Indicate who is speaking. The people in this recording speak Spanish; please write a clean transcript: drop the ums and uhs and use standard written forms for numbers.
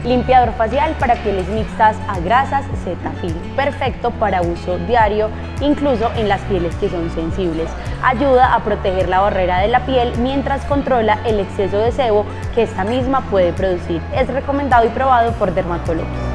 Speaker 1: Limpiador facial para pieles mixtas a grasas Cetaphil, perfecto para uso diario, incluso en las pieles que son sensibles. Ayuda a proteger la barrera de la piel mientras controla el exceso de sebo que esta misma puede producir. Es recomendado y probado por dermatólogos.